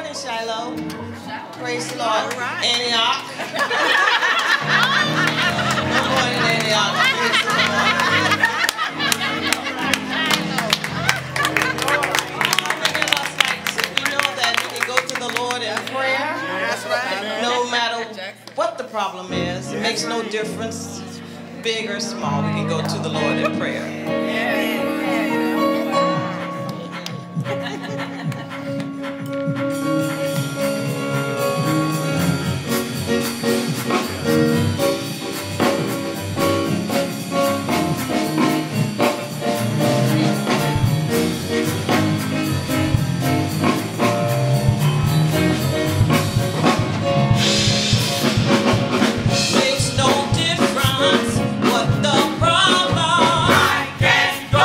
morning, Shiloh. Praise the Lord. Antioch. Good morning, Antioch. Praise the Lord. We know that we can go to the Lord in prayer. That's right. No matter what the problem is, it makes no difference, big or small. We can go to the Lord in prayer. Makes no difference what the problem. I can go.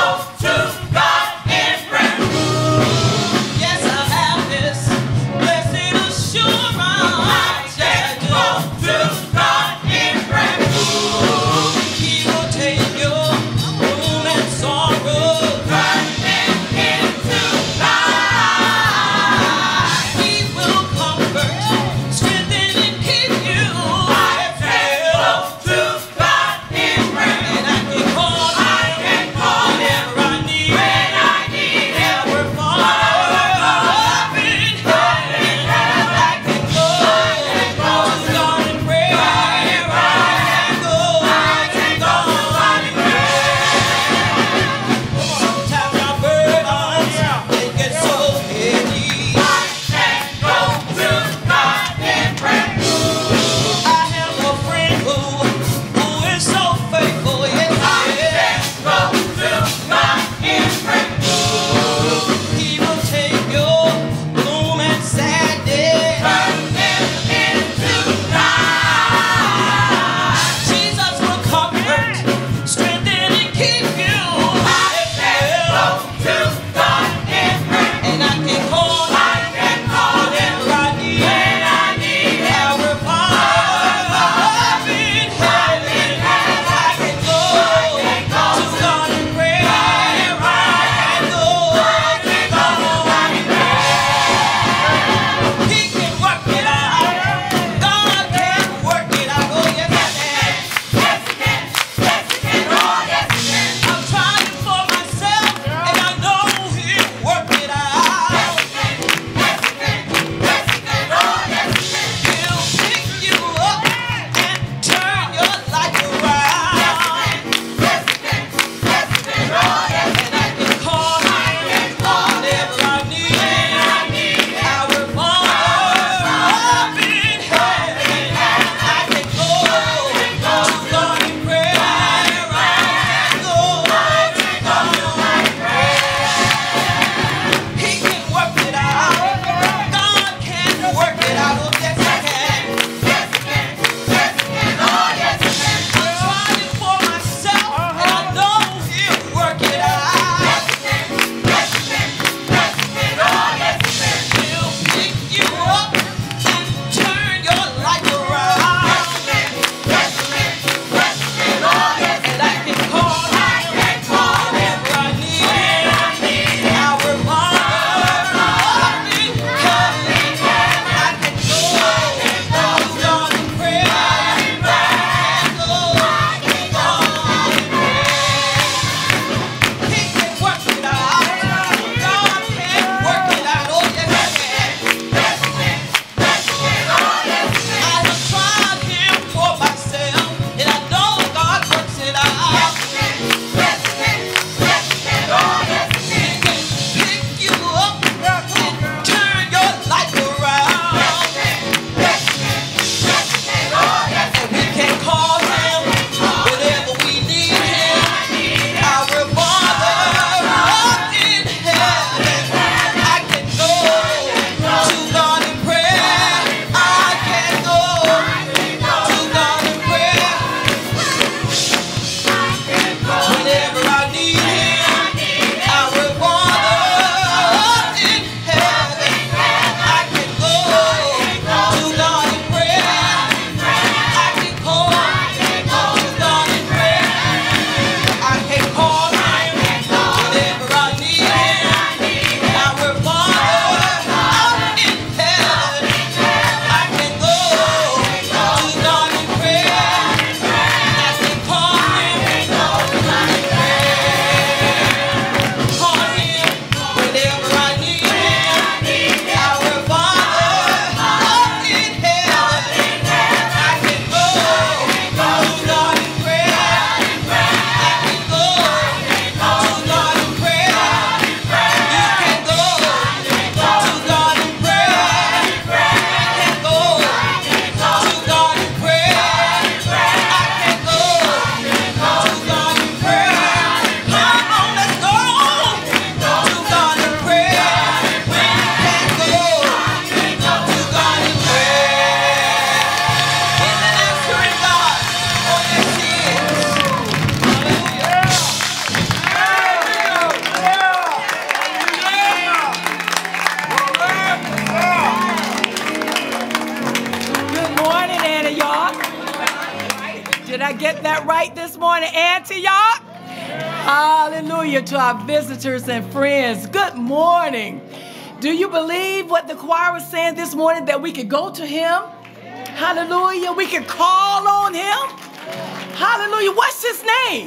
Did I get that right this morning? Antioch? Hallelujah to our visitors and friends. Good morning. Do you believe what the choir was saying this morning, that we could go to him? Hallelujah. We could call on him. Hallelujah. What's his name?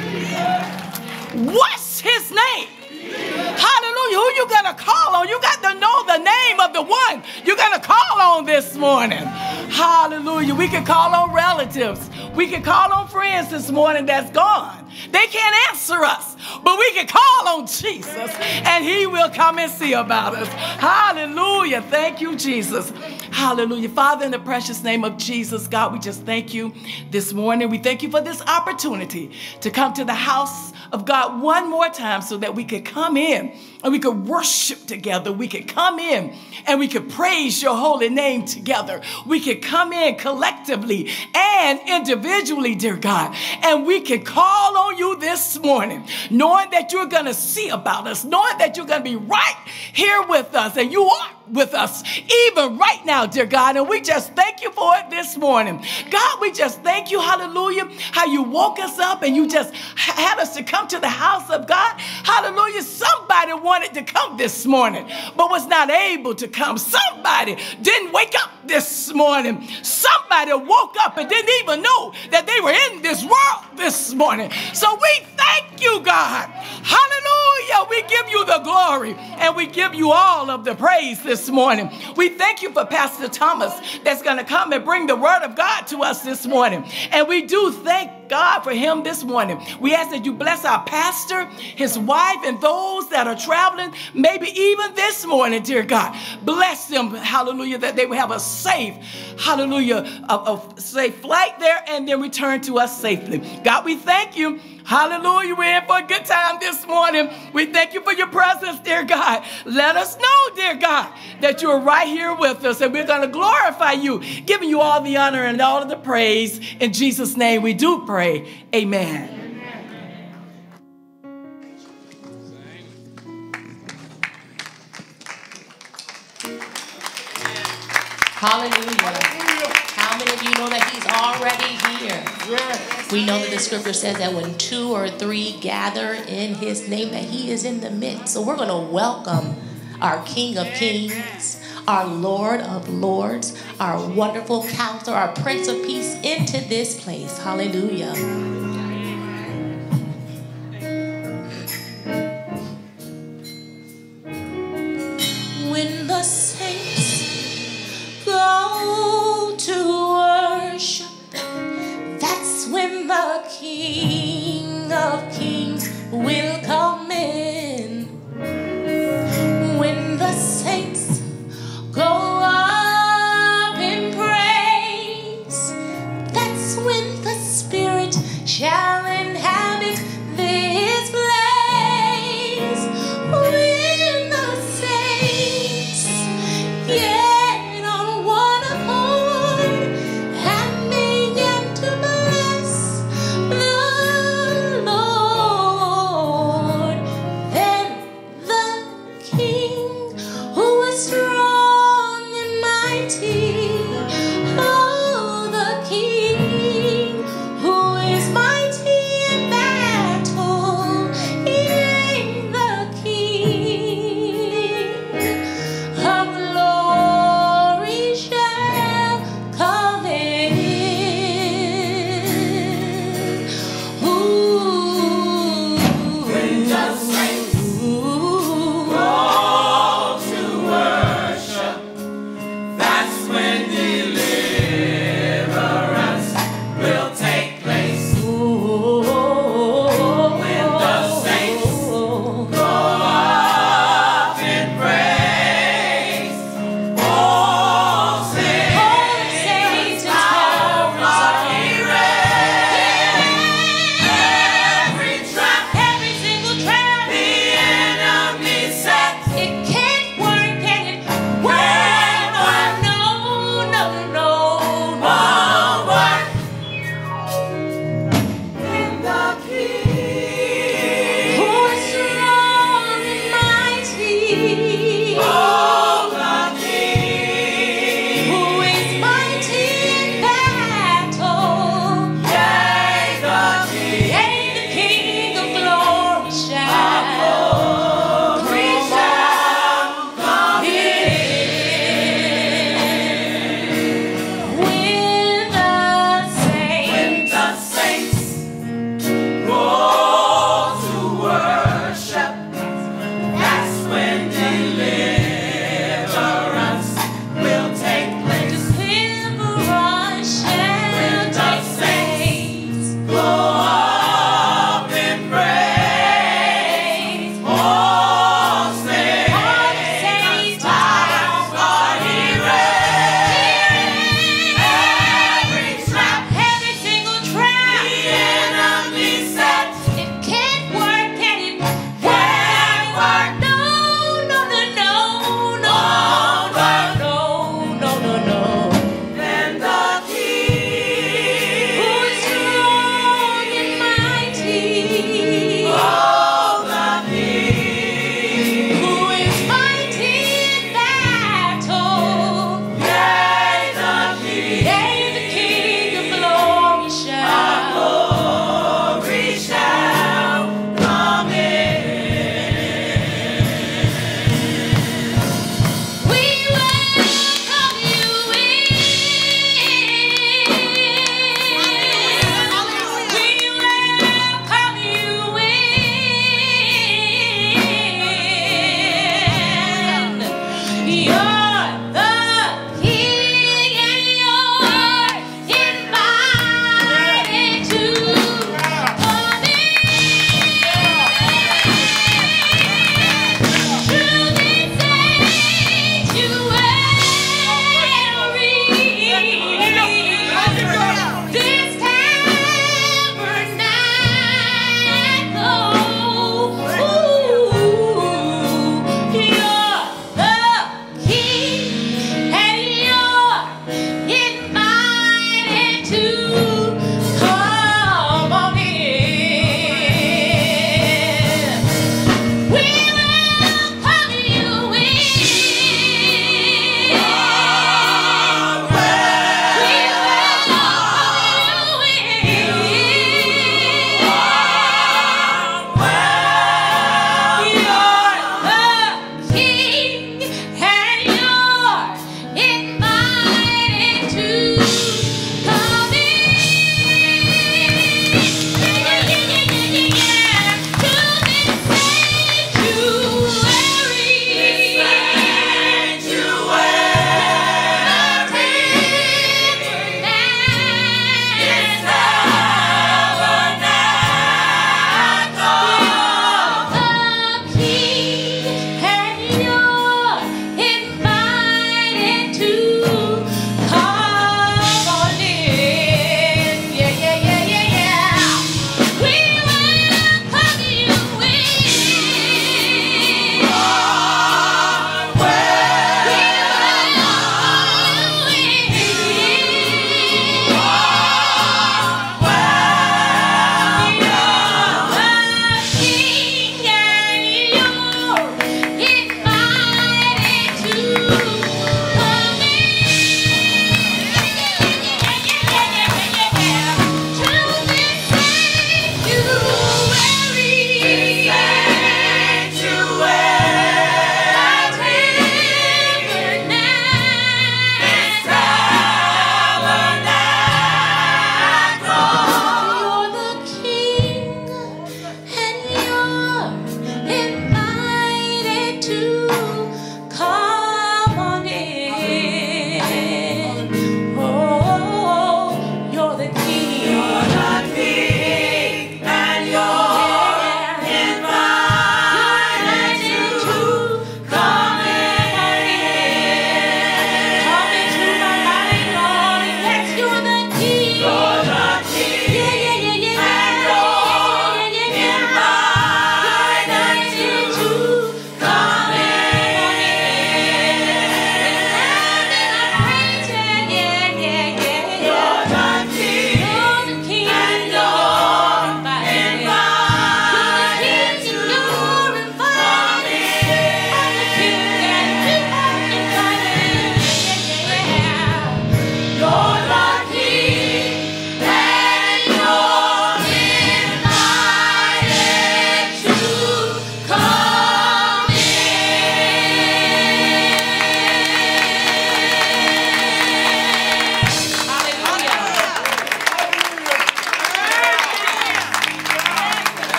What's his name? Hallelujah. Who you going to call on? You got to know the name of the one you're going to call on this morning. Hallelujah. We can call on relatives. We can call on friends this morning that's gone. They can't answer us, but we can call on Jesus and he will come and see about us. Hallelujah. Thank you, Jesus. Hallelujah. Father, in the precious name of Jesus, God, we just thank you this morning. We thank you for this opportunity to come to the house of God one more time so that we could come in and we could worship together. We could come in and we could praise your holy name together. We could come in collectively and individually, dear God, and we could call on you this morning, knowing that you're going to see about us, knowing that you're going to be right here with us, and you are with us even right now, dear God, and we just thank you for it this morning. God, we just thank you, hallelujah, how you woke us up and you just had us to come to the house of God. Hallelujah. Somebody wanted to come this morning but was not able to come. Somebody didn't wake up this morning. Somebody woke up and didn't even know that they were in this world this morning. So we thank you, God. Hallelujah. We give you the glory and we give you all of the praise this morning. We thank you for Pastor Thomas that's going to come and bring the word of God to us this morning. And we do thank God for him this morning. We ask that you bless our pastor, his wife, and those that are traveling, maybe even this morning, dear God. Bless them, hallelujah, that they will have a safe, hallelujah, a safe flight there and then return to us safely. God, we thank you. Hallelujah. We're in for a good time this morning. We thank you for your presence, dear God. Let us know, dear God, that you're right here with us and we're going to glorify you, giving you all the honor and all of the praise. In Jesus' name we do pray. Amen. Hallelujah. How many of you know that he's already here? Yes. We know that the scripture says that when 2 or 3 gather in his name, that he is in the midst. So we're going to welcome our King of Kings, our Lord of Lords, our wonderful counselor, our Prince of Peace into this place. Hallelujah. When the saints go to worship, that's when the King of Kings will come in. When the saints go up in praise, that's when the Spirit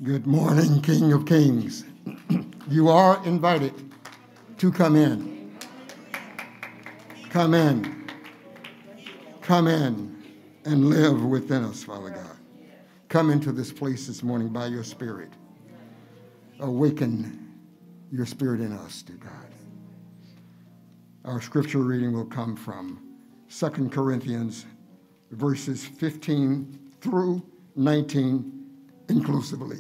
Good morning, King of Kings. You are invited to come in. Come in. Come in and live within us, Father God. Come into this place this morning by your Spirit. Awaken your Spirit in us, dear God. Our scripture reading will come from 2 Corinthians verses 15 through 19 inclusively.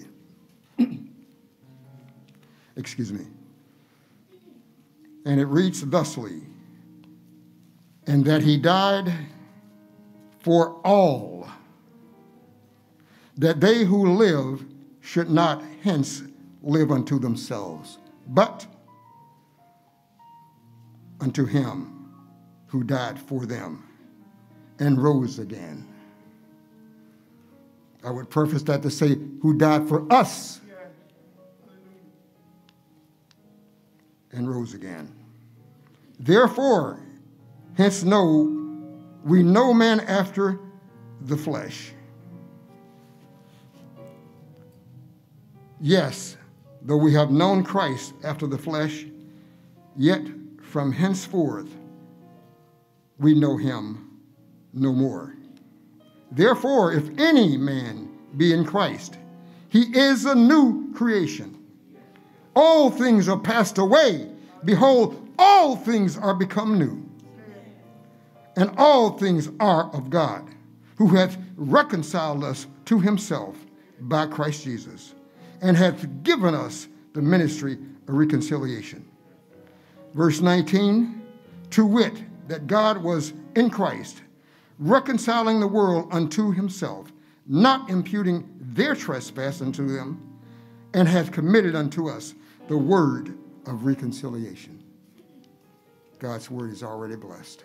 Excuse me. And it reads thusly, and that he died for all, that they who live should not hence live unto themselves, but unto him who died for them and rose again. I would preface that to say, who died for us and rose again. Therefore, hence know we no man after the flesh. Yes, though we have known Christ after the flesh, yet from henceforth we know him no more. Therefore, if any man be in Christ, he is a new creation. All things are passed away. Behold, all things are become new. And all things are of God, who hath reconciled us to himself by Christ Jesus, and hath given us the ministry of reconciliation. Verse 19, to wit, that God was in Christ, reconciling the world unto himself, not imputing their trespass unto them, and hath committed unto us the word of reconciliation. God's word is already blessed.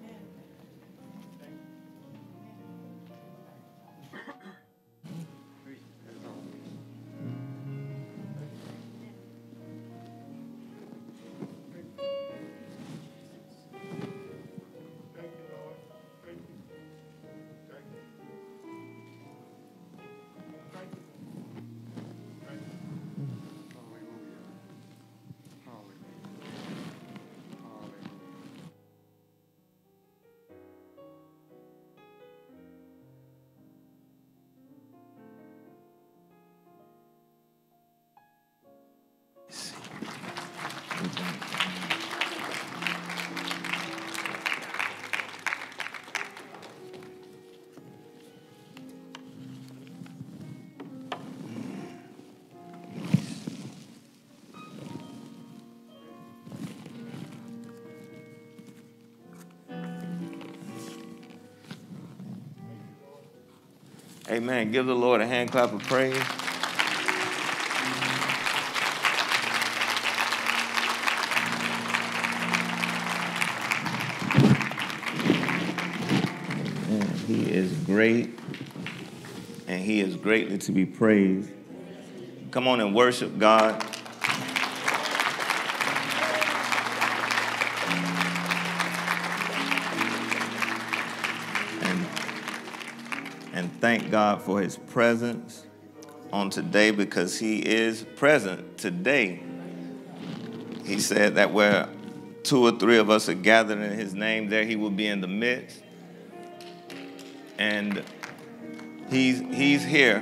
Amen. Give the Lord a hand clap of praise. Amen. He is great, and he is greatly to be praised. Come on and worship God. And thank God for his presence on today, because he is present today. He said that where 2 or 3 of us are gathered in his name, there he will be in the midst. And he's here.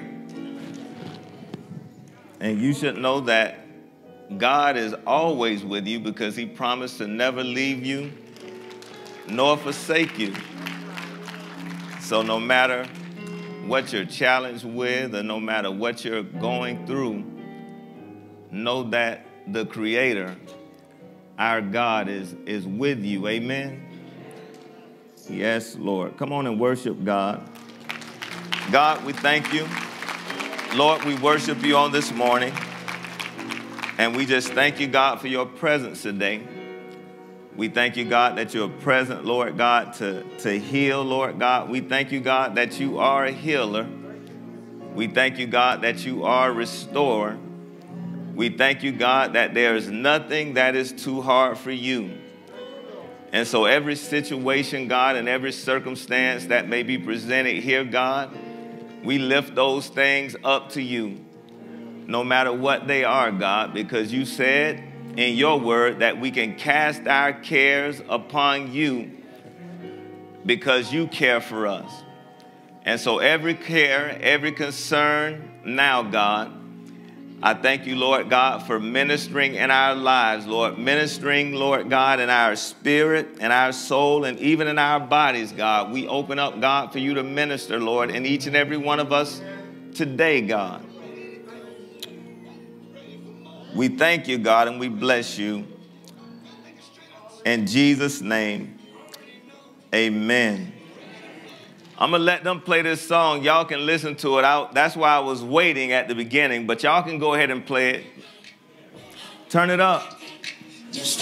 And you should know that God is always with you, because he promised to never leave you nor forsake you. So no matter what you're challenged with, or no matter what you're going through, know that the Creator, our God, is with you. Amen? Yes, Lord. Come on and worship God. God, we thank you. Lord, we worship you on this morning. And we just thank you, God, for your presence today. We thank you, God, that you're present, Lord God, to heal, Lord God. We thank you, God, that you are a healer. We thank you, God, that you are a restorer. We thank you, God, that there is nothing that is too hard for you. And so every situation, God, and every circumstance that may be presented here, God, we lift those things up to you. no matter what they are, God, because you said in your word that we can cast our cares upon you because you care for us. And so every care, every concern now, God, I thank you, Lord God, for ministering in our lives, Lord, ministering, Lord God, in our spirit and our soul and even in our bodies, God. We open up, God, for you to minister, Lord, in each and every one of us today, God. We thank you, God, and we bless you. In Jesus' name, amen. I'm going to let them play this song. Y'all can listen to it out. That's why I was waiting at the beginning, but y'all can go ahead and play it. Turn it up. It's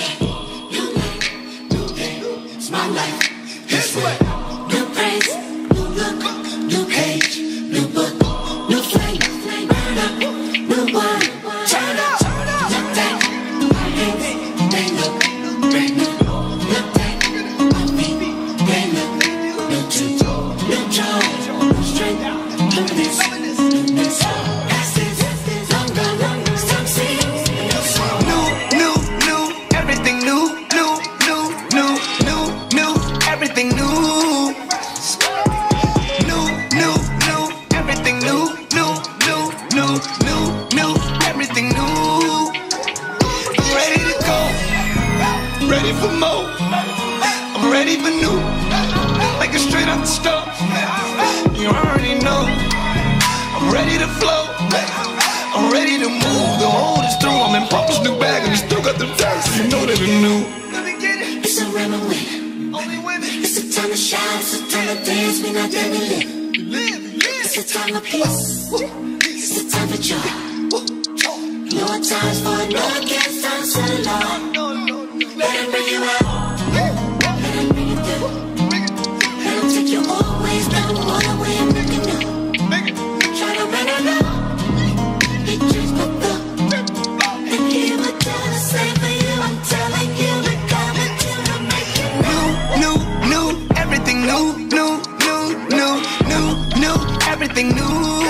my life. This way. New praise, new look, new page, new book, new flame, burn up, new wine. Turn up, look that, my hands, they look brand new. Look that, my feet, they look new too. New joy, new strength, newness, newness. Past is longer, some see. New, everything new, everything new. Everything new, everything new. I'm ready to go, ready for more. I'm ready for new, like a straight up the stove. You already know. I'm ready to flow, I'm ready to move. The old is through, I'm in Papa's new bag and he still got the tags, so you know that it's new. It's a rhyme and win. It's a time to shout, it's a time to dance, we not there to live. It's a time of peace, it's a time for joy. No times for no against time, so the Lord. Let him bring you out, let him bring you through. Let him take you always down, all the way and make it new. Try to run it out, he changed the thought. And he would do the same for you, I'm telling you, the God would do to make it new. Everything new, everything new.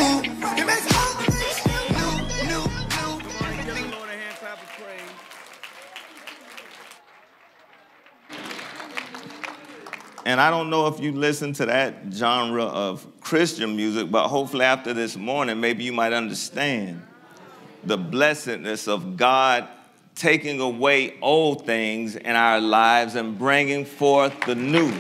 And I don't know if you listen to that genre of Christian music, but hopefully after this morning, maybe you might understand the blessedness of God taking away old things in our lives and bringing forth the new.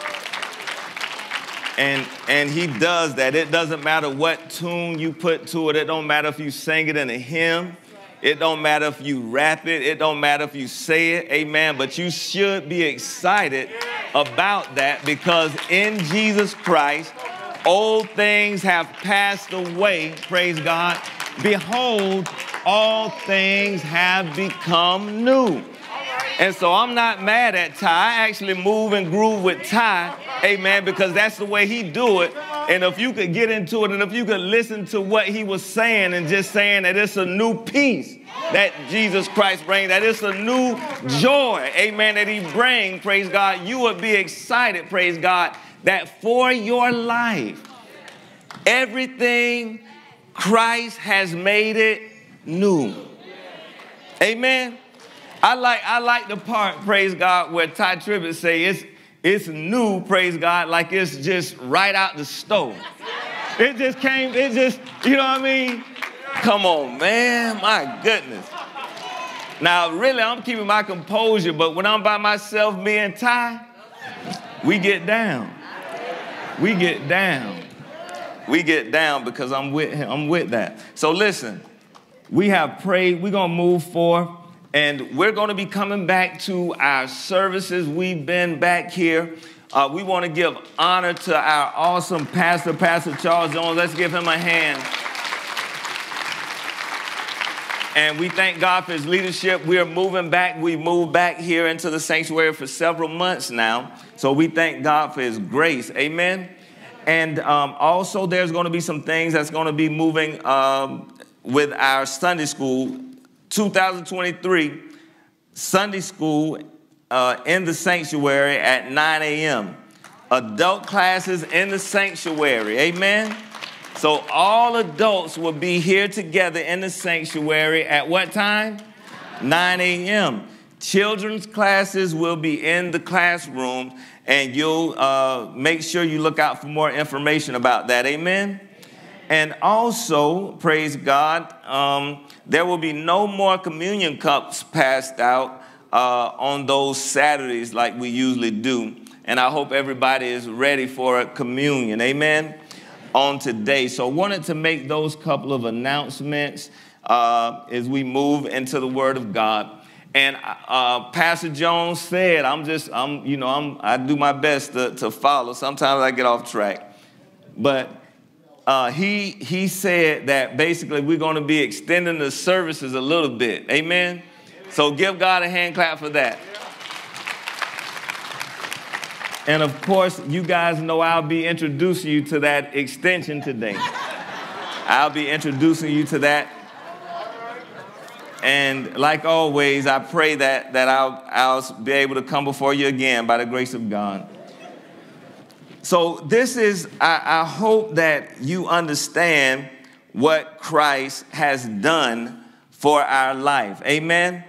And he does that. It doesn't matter what tune you put to it. It don't matter if you sing it in a hymn. It don't matter if you rap it. It don't matter if you say it. Amen. But you should be excited about that because in Jesus Christ, old things have passed away. Praise God. Behold, all things have become new. And so I'm not mad at Ty. I actually move and groove with Ty, amen, because that's the way he do it. And if you could get into it and if you could listen to what he was saying and just saying that it's a new peace that Jesus Christ brings, that it's a new joy, amen, that he brings, praise God, you would be excited, praise God, that for your life, everything Christ has made it new. Amen. I like the part, praise God, where Ty Tribbett say it's new, praise God, like it's just right out the stove. It just came, you know what I mean? Come on, man, my goodness. Now, really, I'm keeping my composure, but when I'm by myself, me and Ty, we get down. We get down. We get down because I'm with him. I'm with that. So listen, we have prayed. We're going to move forth. And we're going to be coming back to our services. We've been back here. We want to give honor to our awesome pastor, Pastor Charles Jones. Let's give him a hand. And we thank God for his leadership. We are moving back. We moved back here into the sanctuary for several months now. So we thank God for his grace. Amen. And also there's going to be some things that's going to be moving with our Sunday school. 2023 Sunday school in the sanctuary at 9 a.m. Adult classes in the sanctuary. Amen. So all adults will be here together in the sanctuary at what time? 9 a.m. Children's classes will be in the classroom, and you'll make sure you look out for more information about that. Amen? And also, praise God, there will be no more communion cups passed out on those Saturdays like we usually do. And I hope everybody is ready for a communion. Amen? On today. So I wanted to make those couple of announcements as we move into the Word of God. And Pastor Jones said, I do my best to follow. Sometimes I get off track. But he said that basically we're going to be extending the services a little bit. Amen? So give God a hand clap for that. And of course, you guys know I'll be introducing you to that extension today. I'll be introducing you to that. And like always, I pray that I'll be able to come before you again by the grace of God. So this is, I hope that you understand what Christ has done for our life. Amen?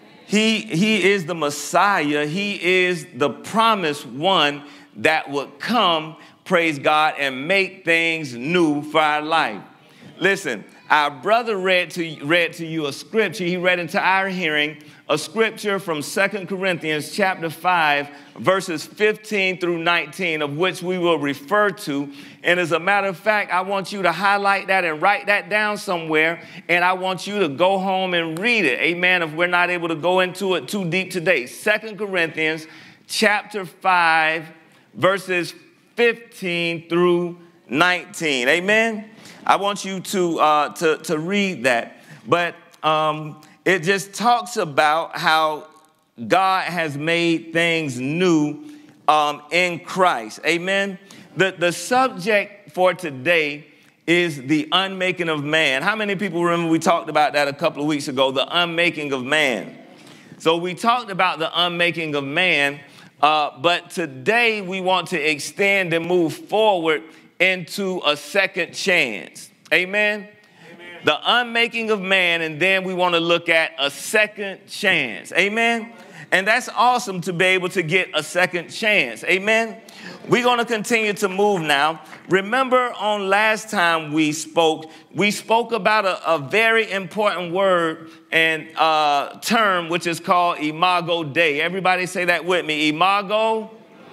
He is the Messiah. He is the promised one that would come, praise God, and make things new for our life. Listen, our brother read to you a scripture. He read into our hearing a scripture from 2 Corinthians chapter 5, verses 15 through 19, of which we will refer to. And as a matter of fact, I want you to highlight that and write that down somewhere. And I want you to go home and read it. Amen. If we're not able to go into it too deep today. 2 Corinthians chapter 5, verses 15 through 19. Amen. I want you to read that. But it just talks about how God has made things new in Christ. Amen. The subject for today is the unmaking of man. How many people remember we talked about that a couple of weeks ago, the unmaking of man? So we talked about the unmaking of man, but today we want to extend and move forward into a second chance. Amen? Amen. The unmaking of man, and then we want to look at a second chance. Amen? And that's awesome to be able to get a second chance. Amen? We're going to continue to move now. Remember on last time we spoke about a very important word and term, which is called Imago Dei. Everybody say that with me. Imago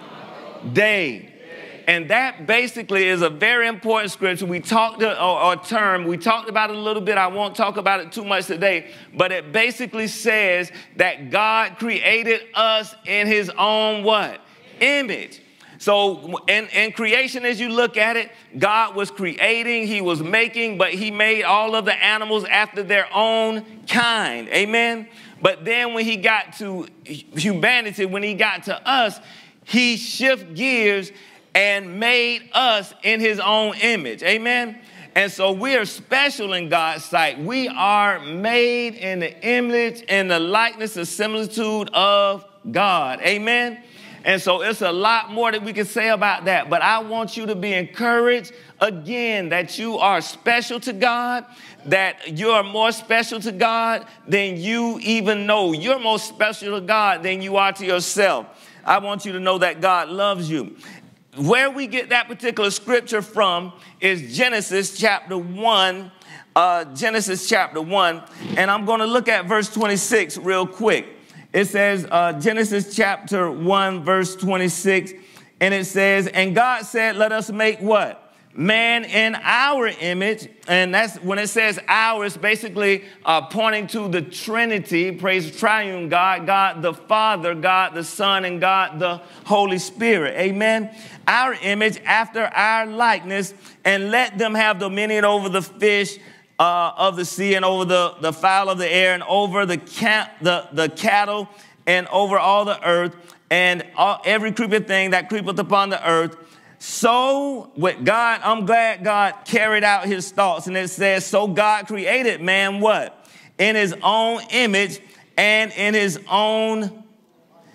Dei. And that basically is a very important scripture. We talked, or term, we talked about it a little bit. I won't talk about it too much today. But it basically says that God created us in his own what? Image. So in creation, as you look at it, God was creating, he was making, but he made all of the animals after their own kind. Amen? But then when he got to humanity, when he got to us, he shifted gears and made us in his own image. Amen? And so we are special in God's sight. We are made in the image and the likeness and similitude of God. Amen? And so it's a lot more that we can say about that. But I want you to be encouraged, again, that you are special to God, that you are more special to God than you even know. You're more special to God than you are to yourself. I want you to know that God loves you. Where we get that particular scripture from is Genesis chapter 1. Genesis chapter 1. And I'm going to look at verse 26 real quick. It says, Genesis chapter 1, verse 26. And it says, and God said, let us make what? Man in our image. And that's when it says our, it's basically pointing to the Trinity. Praise triune God, God the Father, God the Son, and God the Holy Spirit. Amen. Our image after our likeness, and let them have dominion over the fish of the sea, and over the fowl of the air, and over the cattle, and over all the earth, and every creeping thing that creepeth upon the earth. So with God, I'm glad God carried out his thoughts. And it says, so God created man what? In his own image, and in his own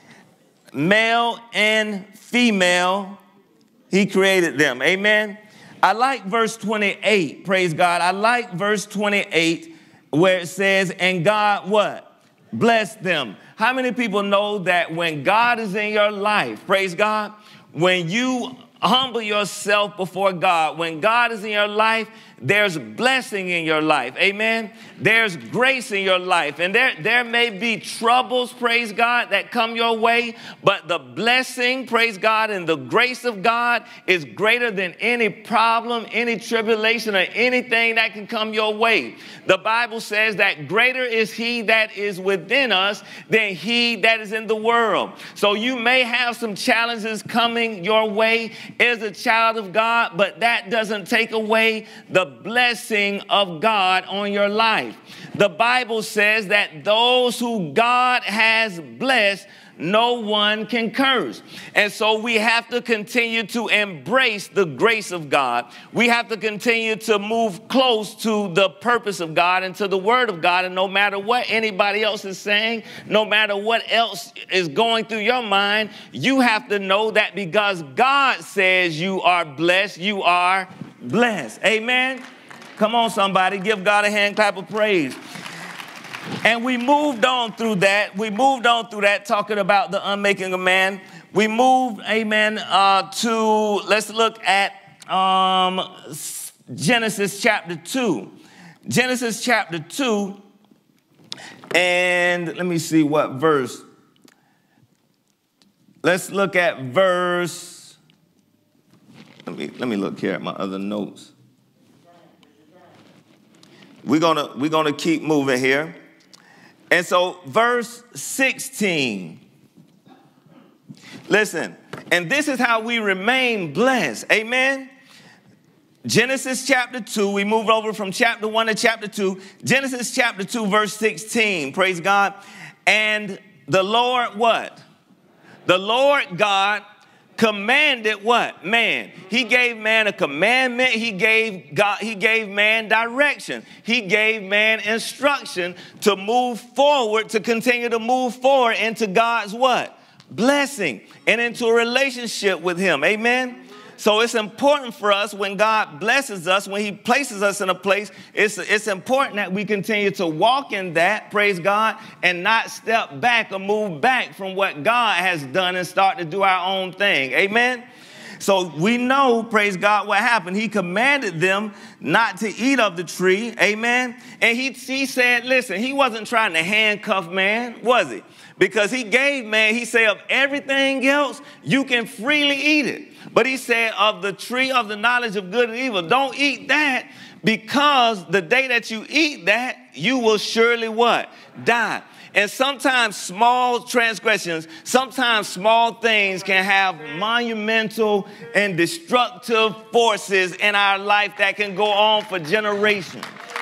male and female, he created them. Amen. I like verse 28, praise God. I like verse 28 where it says, and God what? Bless them. How many people know that when God is in your life, praise God, when you humble yourself before God, when God is in your life, there's blessing in your life. Amen. There's grace in your life. And there may be troubles, praise God, that come your way, but the blessing, praise God, and the grace of God is greater than any problem, any tribulation, or anything that can come your way. The Bible says that greater is he that is within us than he that is in the world. So you may have some challenges coming your way as a child of God, but that doesn't take away the blessing of God on your life. The Bible says that those who God has blessed, no one can curse. And so we have to continue to embrace the grace of God. We have to continue to move close to the purpose of God and to the word of God. And no matter what anybody else is saying, no matter what else is going through your mind, you have to know that because God says you are blessed, you are blessed. Amen. Come on, somebody. Give God a hand clap of praise. And we moved on through that. We moved on through that, talking about the unmaking of man. We moved, amen, let's look at Genesis chapter 2. Genesis chapter 2, and let me see what verse. Let's look at verse, let me look here at my other notes. We're gonna keep moving here. And so verse 16. Listen, and this is how we remain blessed. Amen. Genesis chapter 2, we moved over from chapter 1 to chapter 2. Genesis chapter 2, verse 16. Praise God. And the Lord what? The Lord God commanded what? Man. He gave man a commandment. He gave man direction. He gave man instruction to move forward, to continue to move forward into God's what? Blessing and into a relationship with him. Amen. So it's important for us when God blesses us, when he places us in a place, it's important that we continue to walk in that, praise God, and not step back or move back from what God has done and start to do our own thing. Amen. So we know, praise God, what happened. He commanded them not to eat of the tree. Amen. And he said, listen, he wasn't trying to handcuff man, was he? Because he gave man, he said, of everything else, you can freely eat it. But he said, of the tree of the knowledge of good and evil, don't eat that, because the day that you eat that, you will surely what? Die. And sometimes small transgressions, sometimes small things can have monumental and destructive forces in our life that can go on for generations.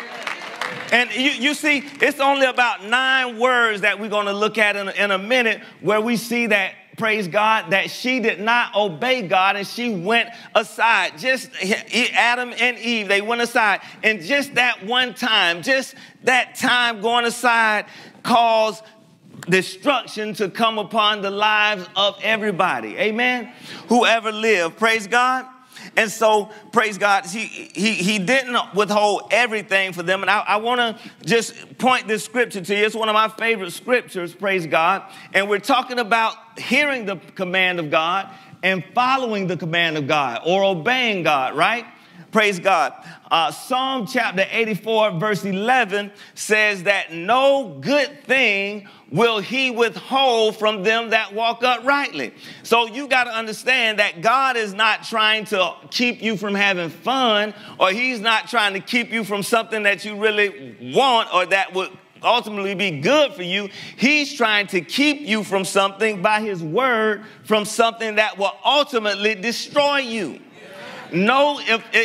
And you see, it's only about 9 words that we're going to look at in a minute where we see that, praise God, that she did not obey God and she went aside. Just Adam and Eve, they went aside. And just that one time, just that time going aside caused destruction to come upon the lives of everybody. Amen. Whoever lived, praise God. And so, praise God, he didn't withhold everything for them. And I want to just point this scripture to you. It's one of my favorite scriptures, praise God. And we're talking about hearing the command of God and following the command of God or obeying God, right? Praise God. Psalm chapter 84, verse 11 says that no good thing will he withhold from them that walk uprightly. So you got to understand that God is not trying to keep you from having fun, or he's not trying to keep you from something that you really want or that would ultimately be good for you. He's trying to keep you from something by his word, from something that will ultimately destroy you. No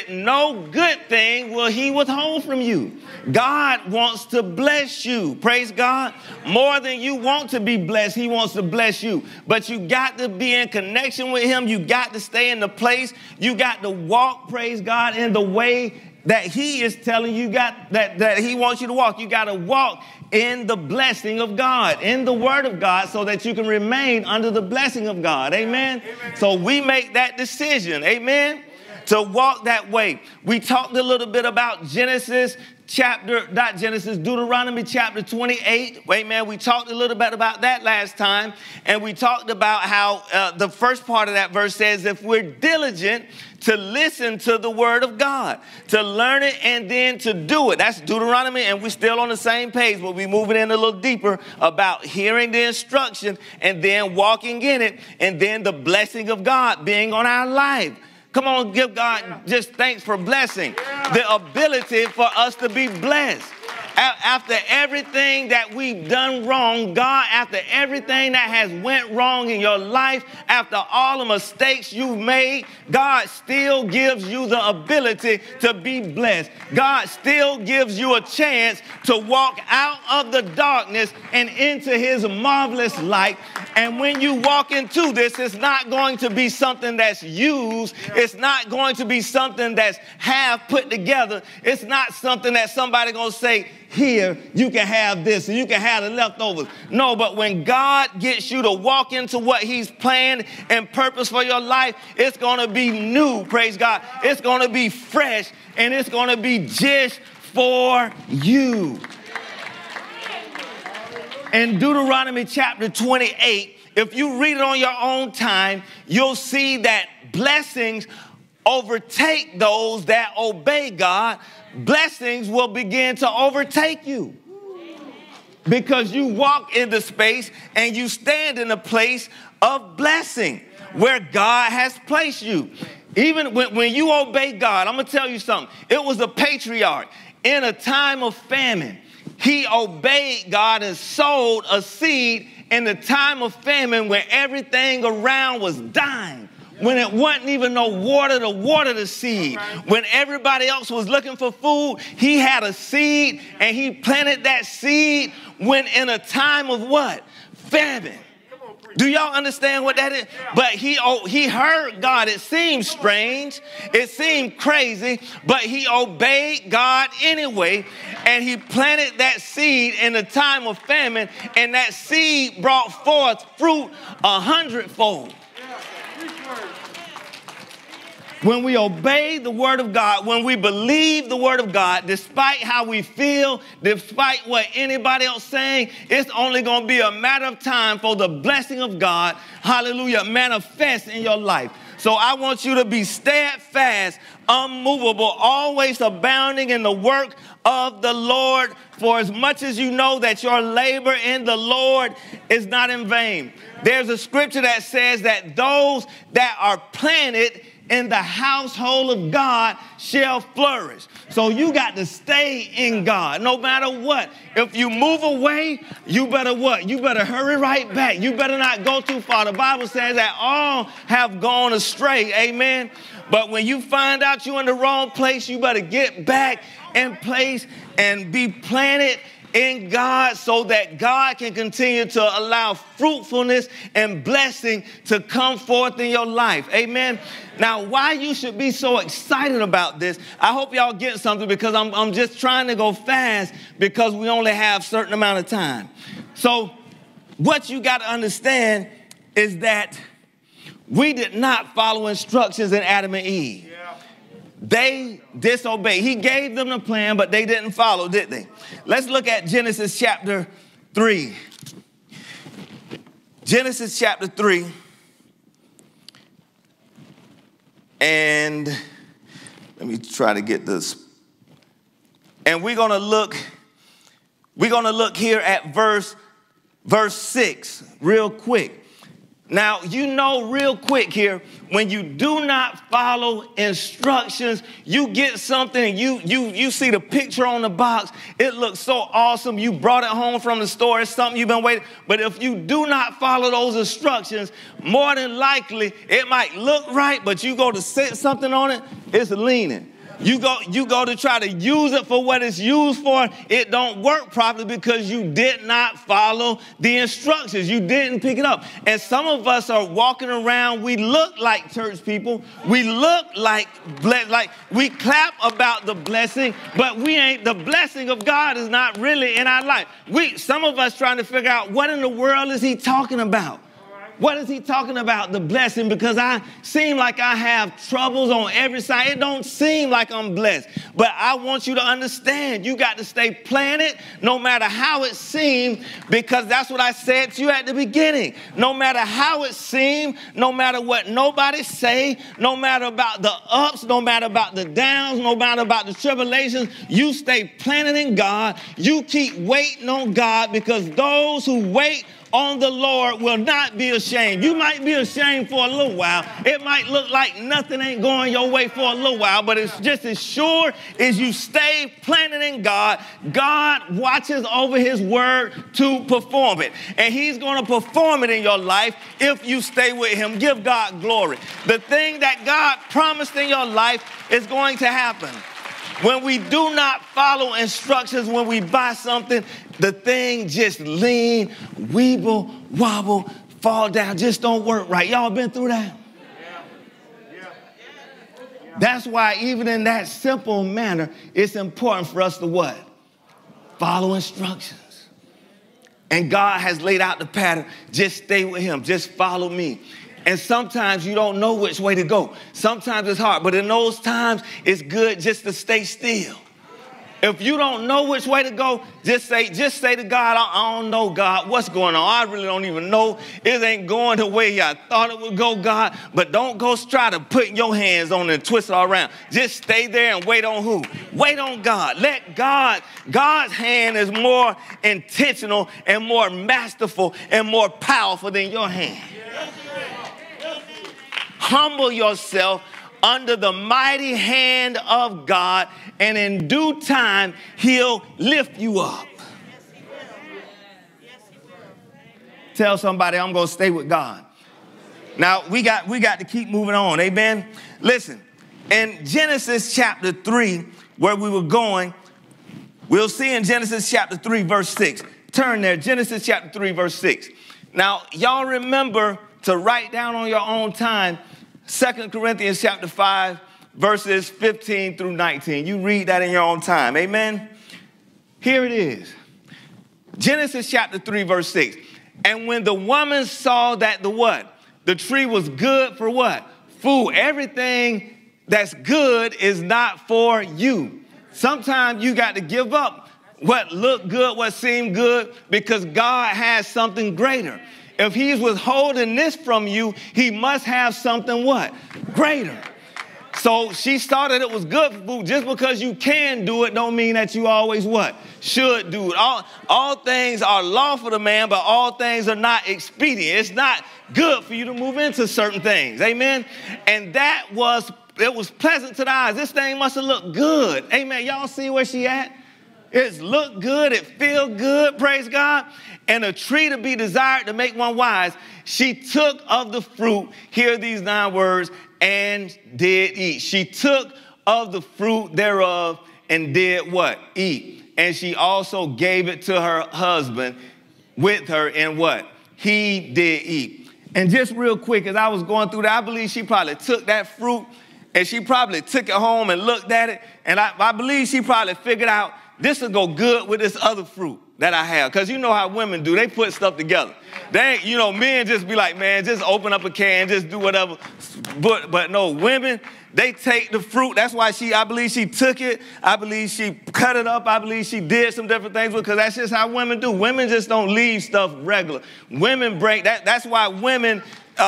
good thing will he withhold from you. God wants to bless you. Praise God. More than you want to be blessed, he wants to bless you. But you got to be in connection with him. You got to stay in the place. You got to walk, praise God, in the way that he is telling you that he wants you to walk. You got to walk in the blessing of God, in the word of God, so that you can remain under the blessing of God. Amen. So we make that decision. Amen. to walk that way. We talked a little bit about Deuteronomy chapter 28. Amen. We talked a little bit about that last time. And we talked about how the first part of that verse says, if we're diligent to listen to the word of God, to learn it and then to do it. That's Deuteronomy, and we're still on the same page, but we're moving in a little deeper about hearing the instruction and then walking in it, and then the blessing of God being on our life. Come on, give God just thanks for blessing. The ability for us to be blessed. After everything that we've done wrong, God, after everything that has went wrong in your life, after all the mistakes you've made, God still gives you the ability to be blessed. God still gives you a chance to walk out of the darkness and into his marvelous light. And when you walk into this, it's not going to be something that's used. It's not going to be something that's half put together. It's not something that somebody going to say, here, you can have this and you can have the leftovers. No, but when God gets you to walk into what he's planned and purpose for your life, it's going to be new, praise God. It's going to be fresh, and it's going to be just for you. In Deuteronomy chapter 28, if you read it on your own time, you'll see that blessings overtake those that obey God. Blessings will begin to overtake you because you walk in the space and you stand in a place of blessing where God has placed you. Even when you obey God, I'm going to tell you something. It was a patriarch in a time of famine. He obeyed God and sowed a seed in the time of famine when everything around was dying. When it wasn't even no water to water the seed. When everybody else was looking for food, he had a seed, and he planted that seed when in a time of what? Famine. Do y'all understand what that is? But he heard God. It seemed strange. It seemed crazy, but he obeyed God anyway, and he planted that seed in the time of famine, and that seed brought forth fruit 100-fold. When we obey the word of God, when we believe the word of God, despite how we feel, despite what anybody else saying, it's only going to be a matter of time for the blessing of God, hallelujah, manifest in your life. So I want you to be steadfast, unmovable, always abounding in the work of the Lord, for as much as you know that your labor in the Lord is not in vain. There's a scripture that says that those that are planted in the household of God shall flourish. So you got to stay in God no matter what. If you move away, you better what? You better hurry right back. You better not go too far. The Bible says that all have gone astray. Amen. But when you find out you're in the wrong place, you better get back in place and be planted in God so that God can continue to allow fruitfulness and blessing to come forth in your life. Amen. Now, why you should be so excited about this, I hope y'all get something, because I'm just trying to go fast because we only have a certain amount of time. So what you got to understand is that we did not follow instructions in Adam and Eve. They disobeyed. He gave them the plan, but they didn't follow, did they? Let's look at Genesis chapter 3. Genesis chapter 3. And let me try to get this. And we're going to look here at verse 6 real quick. Now, you know real quick here, when you do not follow instructions, you get something and you see the picture on the box. It looks so awesome. You brought it home from the store. It's something you've been waiting. But if you do not follow those instructions, more than likely, it might look right, but you go to set something on it, it's leaning. You go to try to use it for what it's used for. It don't work properly because you did not follow the instructions. You didn't pick it up. And some of us are walking around. We look like church people. We look like we clap about the blessing, but we ain't. The blessing of God is not really in our life. Some of us trying to figure out what in the world is he talking about. What is he talking about? The blessing, because I seem like I have troubles on every side. It don't seem like I'm blessed. But I want you to understand, you got to stay planted no matter how it seems, because that's what I said to you at the beginning. No matter how it seems, no matter what nobody say, no matter about the ups, no matter about the downs, no matter about the tribulations, you stay planted in God. You keep waiting on God, because those who wait on the Lord will not be ashamed. You might be ashamed for a little while. It might look like nothing ain't going your way for a little while, but it's just as sure as you stay planted in God, God watches over his word to perform it. And he's going to perform it in your life if you stay with him. Give God glory. The thing that God promised in your life is going to happen. When we do not follow instructions, when we buy something, the thing just lean, weeble, wobble, fall down, just don't work right. Y'all been through that? That's why even in that simple manner, it's important for us to what? Follow instructions. And God has laid out the pattern. Just stay with him. Just follow me. And sometimes you don't know which way to go. Sometimes it's hard. But in those times, it's good just to stay still. If you don't know which way to go, just say to God, I don't know, God, what's going on? I really don't even know. It ain't going the way I thought it would go, God. But don't go try to put your hands on it and twist it all around. Just stay there and wait on who? Wait on God. Let God's hand is more intentional and more masterful and more powerful than your hand. Humble yourself under the mighty hand of God, and in due time, he'll lift you up. Tell somebody, I'm going to stay with God. Now, we got to keep moving on. Amen. Listen, in Genesis chapter 3, where we were going, we'll see in Genesis chapter 3, verse 6. Turn there, Genesis chapter 3, verse 6. Now, y'all remember to write down on your own time 2 Corinthians chapter 5, verses 15 through 19. You read that in your own time. Amen? Here it is. Genesis chapter 3, verse 6. And when the woman saw that the what? The tree was good for what? Food. Everything that's good is not for you. Sometimes you got to give up what looked good, what seemed good, because God has something greater. If he's withholding this from you, he must have something what? Greater. So she saw that it was good for food. Just because you can do it don't mean that you always what? Should do it. All things are lawful to man, but all things are not expedient. It's not good for you to move into certain things. Amen? And it was pleasant to the eyes. This thing must have looked good. Amen. Y'all see where she at? It's look good. It feel good. Praise God. And a tree to be desired to make one wise. She took of the fruit, hear these 9 words, and did eat. She took of the fruit thereof and did what? Eat. And she also gave it to her husband with her, and what? He did eat. And just real quick, as I was going through that, I believe she probably took that fruit and she probably took it home and looked at it. And I believe she probably figured out, this will go good with this other fruit that I have. Because you know how women do. They put stuff together. They ain't, men just be like, man, just open up a can, just do whatever. But no, women, they take the fruit. That's why I believe she took it. I believe she cut it up. I believe she did some different things because that's just how women do. Women just don't leave stuff regular. Women break that. That's why women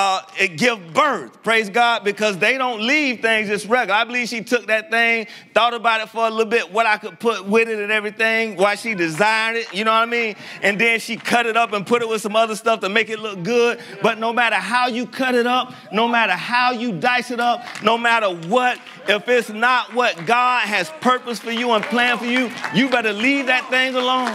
give birth, praise God, because they don't leave things just regular. I believe she took that thing, thought about it for a little bit, what I could put with it and everything, why she designed it, you know what I mean? And then she cut it up and put it with some other stuff to make it look good. But no matter how you cut it up, no matter how you dice it up, no matter what, if it's not what God has purposed for you and planned for you, you better leave that thing alone.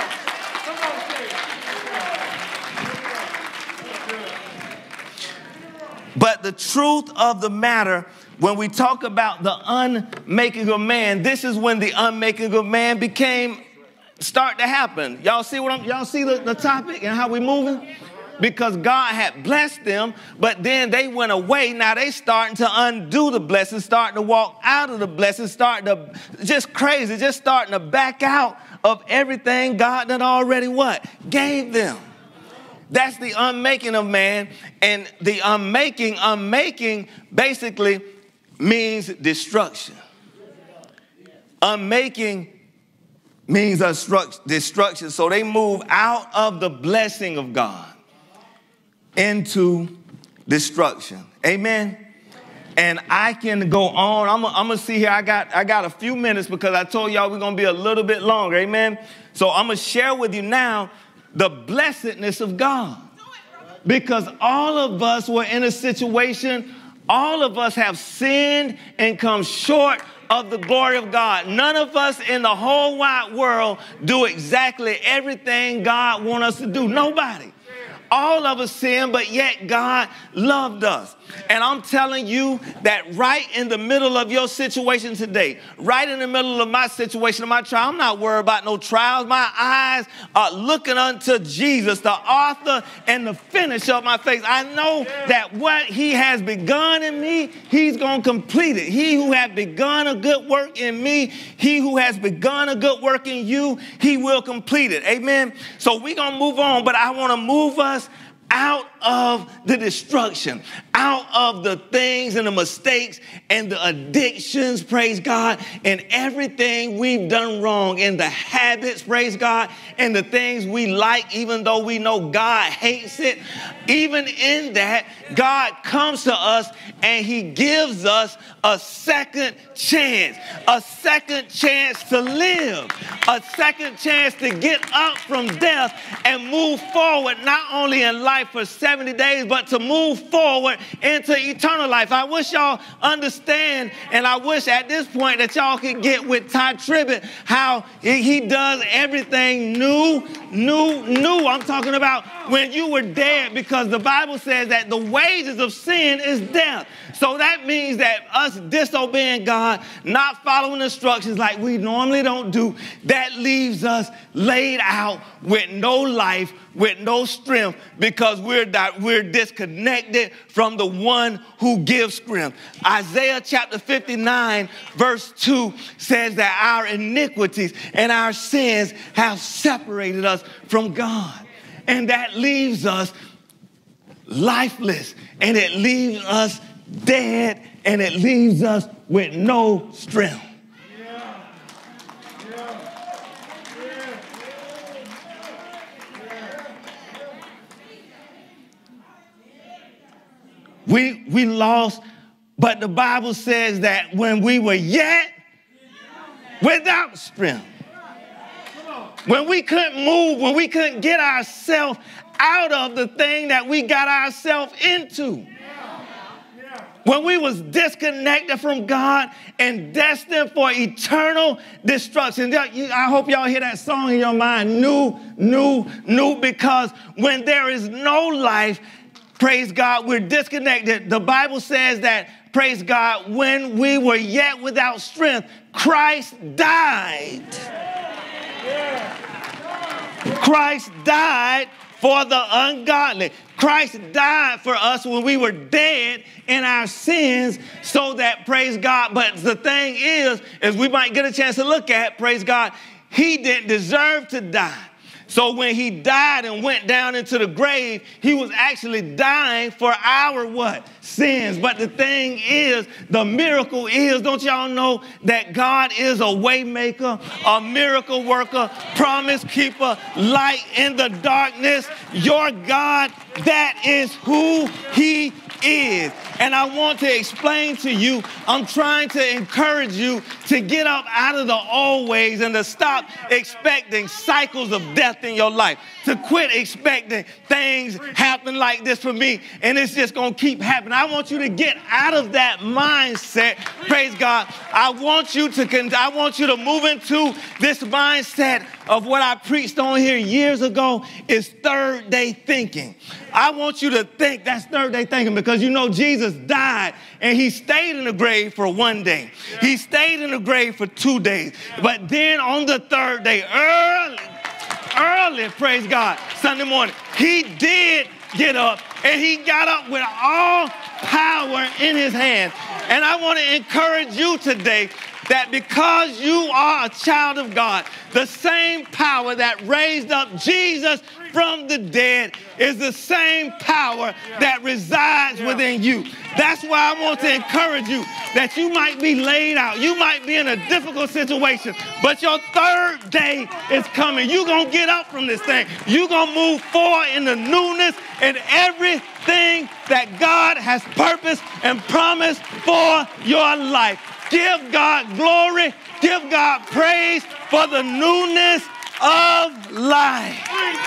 But the truth of the matter, when we talk about the unmaking of man, this is when the unmaking of man start to happen. Y'all see y'all see the topic and how we moving? Because God had blessed them, but then they went away. Now they starting to undo the blessing, starting to walk out of the blessing, starting to just crazy, just starting to back out of everything God had already what? Gave them. That's the unmaking of man. And the unmaking basically means destruction. Unmaking means destruction. So they move out of the blessing of God into destruction. Amen. And I can go on. I'm gonna see here. I got a few minutes because I told y'all we're gonna be a little bit longer. Amen. So I'm gonna share with you now the blessedness of God. Because all of us were in a situation, all of us have sinned and come short of the glory of God. None of us in the whole wide world do exactly everything God wants us to do. Nobody. All of us sin, but yet God loved us. And I'm telling you that right in the middle of your situation today, right in the middle of my situation, of my trial, I'm not worried about no trials. My eyes are looking unto Jesus, the author and the finisher of my faith. I know that what he has begun in me, he's going to complete it. He who has begun a good work in me, he who has begun a good work in you, he will complete it. Amen. So we're going to move on, but I want to move us out of the destruction, out of the things and the mistakes and the addictions, praise God, and everything we've done wrong, and the habits, praise God, and the things we like, even though we know God hates it. Even in that, God comes to us and he gives us a second chance to live, a second chance to get up from death and move forward, not only in life for 70 days, but to move forward into eternal life. I wish y'all understand, and I wish at this point that y'all could get with Ty Tribbett, how he does everything new. I'm talking about when you were dead, because the Bible says that the wages of sin is death. So that means that us disobeying God, not following instructions like we normally don't do, that leaves us laid out with no life, with no strength, because we're disconnected from the one who gives strength. Isaiah chapter 59 verse 2 says that our iniquities and our sins have separated us from God. And that leaves us lifeless, and it leaves us dead, and it leaves us with no strength. We lost, but the Bible says that when we were yet without strength, when we couldn't move, when we couldn't get ourselves out of the thing that we got ourselves into, when we was disconnected from God and destined for eternal destruction. I hope y'all hear that song in your mind, new, because when there is no life, praise God, we're disconnected. The Bible says that, praise God, when we were yet without strength, Christ died. Christ died for the ungodly. Christ died for us when we were dead in our sins, so that, praise God, but the thing is we might get a chance to look at, praise God, he didn't deserve to die. So when he died and went down into the grave, he was actually dying for our what? Sins. But the thing is, the miracle is, don't y'all know that God is a way maker, a miracle worker, promise keeper, light in the darkness. Your God, that is who he is. And I want to explain to you, I'm trying to encourage you to get up out of the old ways and to stop expecting cycles of death in your life, to quit expecting things happen like this for me and it's just going to keep happening. I want you to get out of that mindset. Praise God. I want you to move into this mindset of what I preached on here years ago, is third day thinking. I want you to think that's third day thinking, because you know Jesus died and he stayed in the grave for one day. He stayed in the grave for 2 days. But then on the third day, early, praise God, Sunday morning, he did get up, and he got up with all power in his hand. And I want to encourage you today, that because you are a child of God, the same power that raised up Jesus from the dead is the same power that resides within you. That's why I want to encourage you that you might be laid out. You might be in a difficult situation, but your third day is coming. You're going to get up from this thing. You're going to move forward in the newness and everything that God has purposed and promised for your life. Give God glory. Give God praise for the newness of life.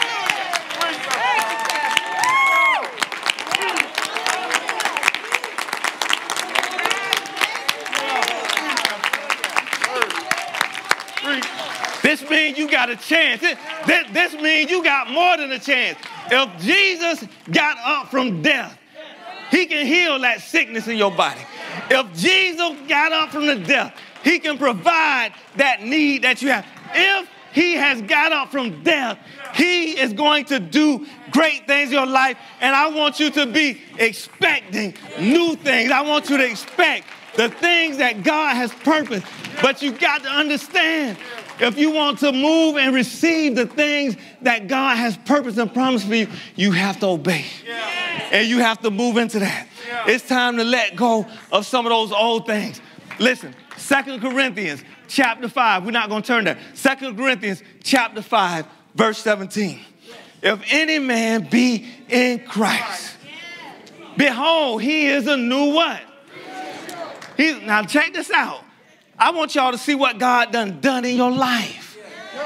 This means you got a chance. This means you got more than a chance. If Jesus got up from death, he can heal that sickness in your body. If Jesus got up from the death, he can provide that need that you have. If he has got up from death, he is going to do great things in your life. And I want you to be expecting new things. I want you to expect the things that God has purposed. But you got to understand, if you want to move and receive the things that God has purposed and promised for you, you have to obey. And you have to move into that. It's time to let go of some of those old things. Listen, 2 Corinthians chapter 5. We're not going to turn there. 2 Corinthians chapter 5, verse 17. If any man be in Christ, behold, he is a new what? Now check this out. I want y'all to see what God done in your life.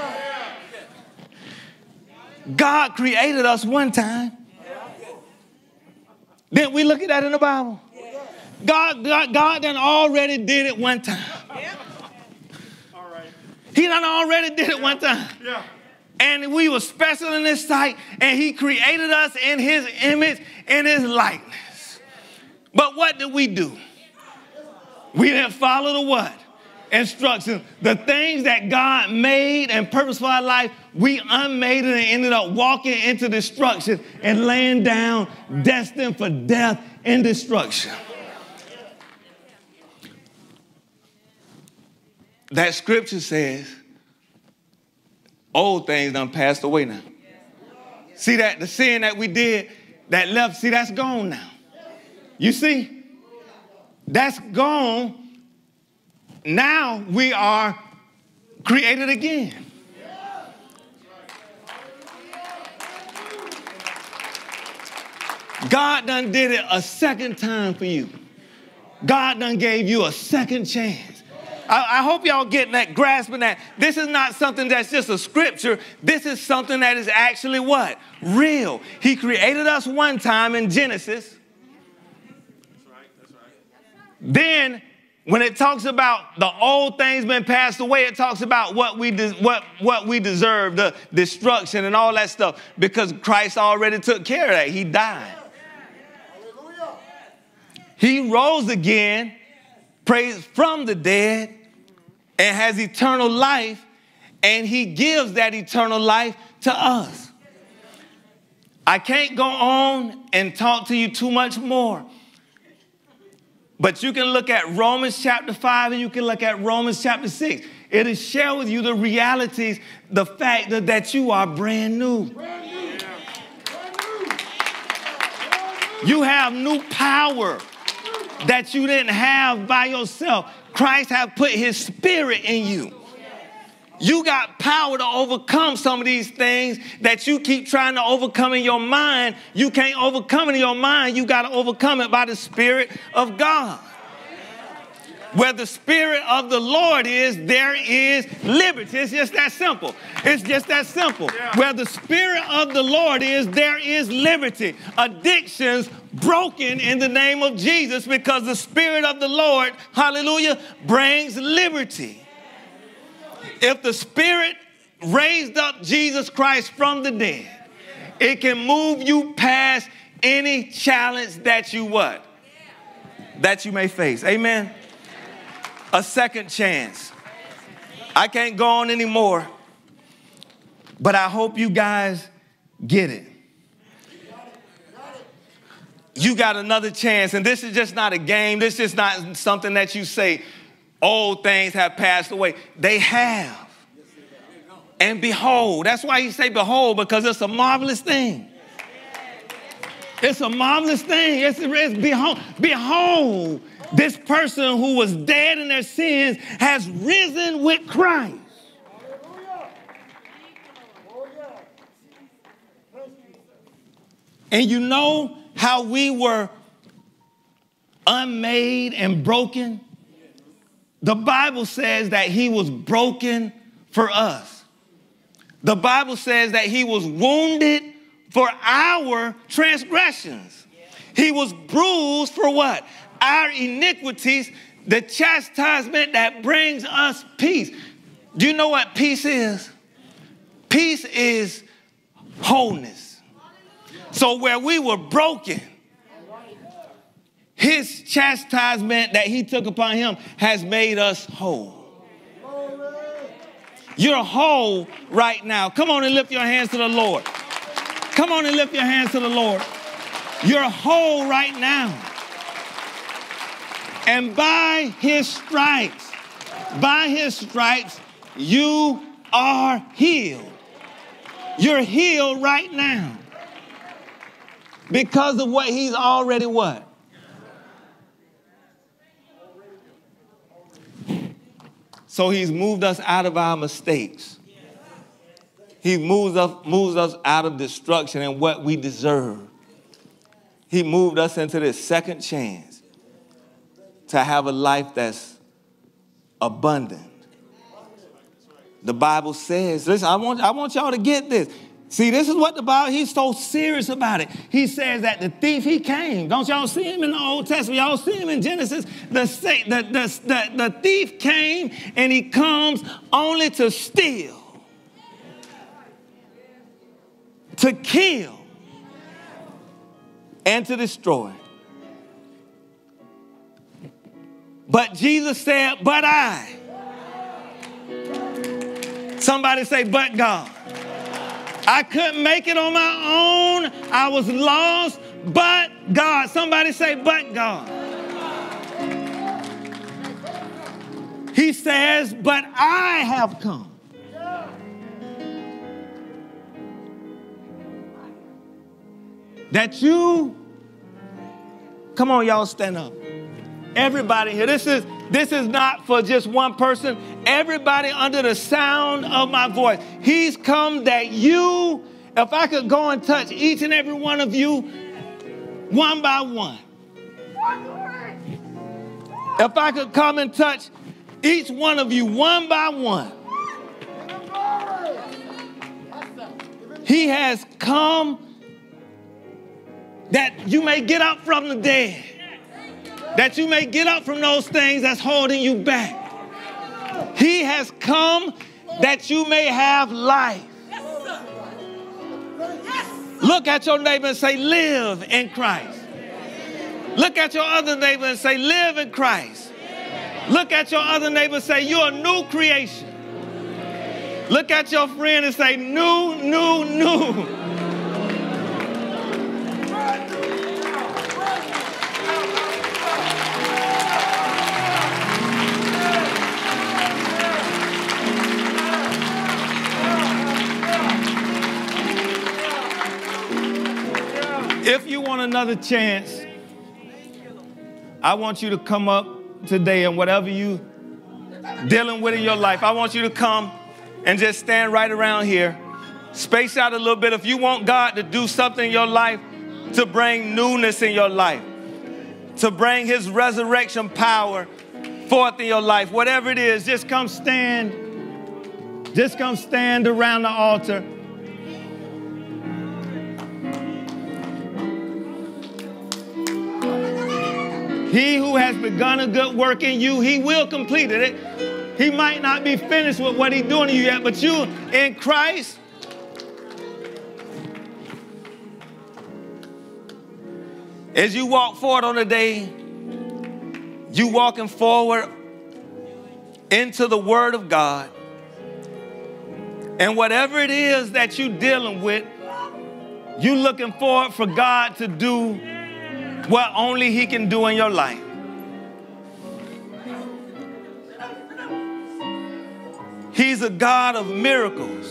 God created us one time. Didn't we look at that in the Bible? God done already did it one time. He done already did it one time. And we were special in his sight, and he created us in his image and his likeness. But what did we do? We didn't follow the what? Instructions. The things that God made and purposed for our life, we unmade it and ended up walking into destruction and laying down destined for death and destruction. That scripture says, old things done passed away now. See that? The sin that we did, that left, see, that's gone now. You see? That's gone. Now we are created again. God done did it a second time for you. God done gave you a second chance. I hope y'all getting that, grasping that. This is not something that's just a scripture. This is something that is actually what? Real. He created us one time in Genesis. That's right. Then when it talks about the old things been passed away, it talks about what we deserve, the destruction and all that stuff, because Christ already took care of that. He died. He rose again, praised from the dead, and has eternal life, and he gives that eternal life to us. I can't go on and talk to you too much more, but you can look at Romans chapter 5 and you can look at Romans chapter 6. It'll share with you the realities, the fact that you are brand new. You have new power that you didn't have by yourself. Christ has put his spirit in you. You got power to overcome some of these things that you keep trying to overcome in your mind. You can't overcome it in your mind. You got to overcome it by the Spirit of God. Where the Spirit of the Lord is, there is liberty. It's just that simple. It's just that simple. Where the Spirit of the Lord is, there is liberty. Addictions broken in the name of Jesus, because the Spirit of the Lord, hallelujah, brings liberty. If the Spirit raised up Jesus Christ from the dead, it can move you past any challenge that you what? That you may face. Amen. A second chance. I can't go on anymore, but I hope you guys get it. You got another chance, and this is just not a game. This is not something that you say, Old things have passed away. They have. And behold, that's why he say behold, because it's a marvelous thing. It's a marvelous thing. It's behold, behold, this person who was dead in their sins has risen with Christ. And you know how we were unmade and broken? The Bible says that he was broken for us. The Bible says that he was wounded for our transgressions. He was bruised for what? Our iniquities, the chastisement that brings us peace. Do you know what peace is? Peace is wholeness. So where we were broken, his chastisement that he took upon him has made us whole. You're whole right now. Come on and lift your hands to the Lord. Come on and lift your hands to the Lord. You're whole right now. And by his stripes, you are healed. You're healed right now. Because of what he's already what? So he's moved us out of our mistakes. He moves us out of destruction and what we deserve. He moved us into this second chance to have a life that's abundant. The Bible says, listen, I want y'all to get this. See, this is what the Bible, he's so serious about it. He says that the thief, he came. Don't y'all see him in the Old Testament? Y'all see him in Genesis? The thief came and he comes only to steal, to kill, and to destroy. But Jesus said, but I. Somebody say, but God. I couldn't make it on my own. I was lost, but God. Somebody say, but God. He says, but I have come. That you, come on, y'all stand up. Everybody here, this is not for just one person. Everybody under the sound of my voice. He's come that you, if I could go and touch each and every one of you one by one. If I could come and touch each one of you one by one. He has come that you may get up from the dead. That you may get up from those things that's holding you back. He has come that you may have life. Look at your neighbor and say, live in Christ. Look at your other neighbor and say, live in Christ. Look at your other neighbor and say, you're a new creation. Look at your friend and say, new. If you want another chance, I want you to come up today and whatever you dealing with in your life, I want you to come and just stand right around here. Space out a little bit. If you want God to do something in your life, to bring newness in your life, to bring his resurrection power forth in your life, whatever it is, just come stand. Just come stand around the altar. He who has begun a good work in you, he will complete it. He might not be finished with what he's doing to you yet, but you in Christ, as you walk forward on the day, you walking forward into the Word of God. And whatever it is that you're dealing with, you looking forward for God to do what only he can do in your life. He's a God of miracles.